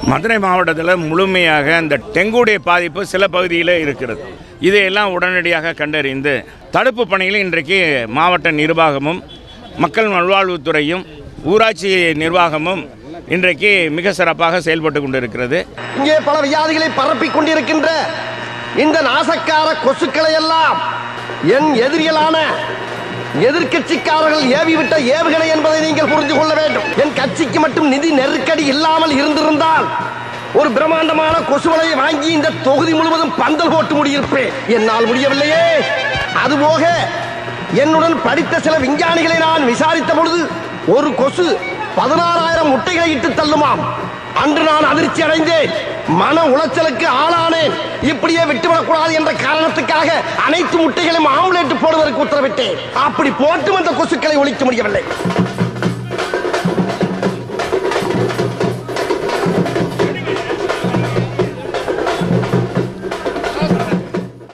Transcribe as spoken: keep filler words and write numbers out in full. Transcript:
மதுரை மாவட்டத்தில் முழுமையாக இந்த டெங்குடைய பாதிப்பு சில பகுதியில் இருக்கிறது. இதையெல்லாம் உடனடியாக கண்டறிந்து தடுப்பு பணிகளை இன்றைக்கு மாவட்ட நிர்வாகமும் மக்கள் நல்வாழ்வுத்துறையும் ஊராட்சி நிர்வாகமும் இன்றைக்கு மிக சிறப்பாக செயல்பட்டு கொண்டிருக்கிறது. இங்கே பல வியாதிகளை பரப்பிக் கொண்டிருக்கின்ற இந்த நாசக்கார கொசுக்களை எல்லாம் என் எதிரிகளான எதிர்கட்சிக்காரர்கள் ஏவிவிட்ட ஏவுகணை என்பதை நீங்கள் புரிந்து கொள்ள வேண்டும். என் கட்சிக்கு மட்டும் நிதி நெருக்கடி இல்லாமல் இருந்திருந்தால் ஒரு பிரம்மாண்டமான கொசுவலையை வாங்கி இந்த தொகுதி முழுவதும் பந்தல் போட்டு முடியிருப்பேன். என்னால் முடியவில்லையே. அதுபோக என்னுடன் படித்த சில விஞ்ஞானிகளை நான் விசாரித்த பொழுது ஒரு கொசு பதினாறாயிரம் முட்டைகளை இட்டு தள்ளுமாம். அன்று நான் அதிர்ச்சி அடைந்தேன், மன உளைச்சலுக்கு ஆளானேன். இப்படியே விட்டுவிடக்கூடாது என்ற காரணத்துக்காக அனைத்து முட்டைகளையும் ஆம்லேட் போடுவதற்கு உத்தரவிட்டேன். அப்படி போட்டும் அந்த கொசுக்களை ஒழிக்க முடியவில்லை.